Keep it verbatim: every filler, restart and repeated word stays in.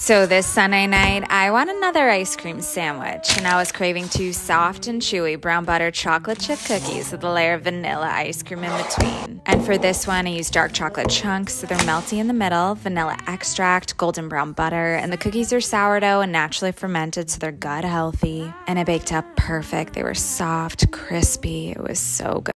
So this Sunday night, I want another ice cream sandwich, and I was craving two soft and chewy brown butter chocolate chip cookies with a layer of vanilla ice cream in between. And for this one, I used dark chocolate chunks, so they're melty in the middle, vanilla extract, golden brown butter, and the cookies are sourdough and naturally fermented, so they're gut healthy. And it baked up perfect. They were soft, crispy. It was so good.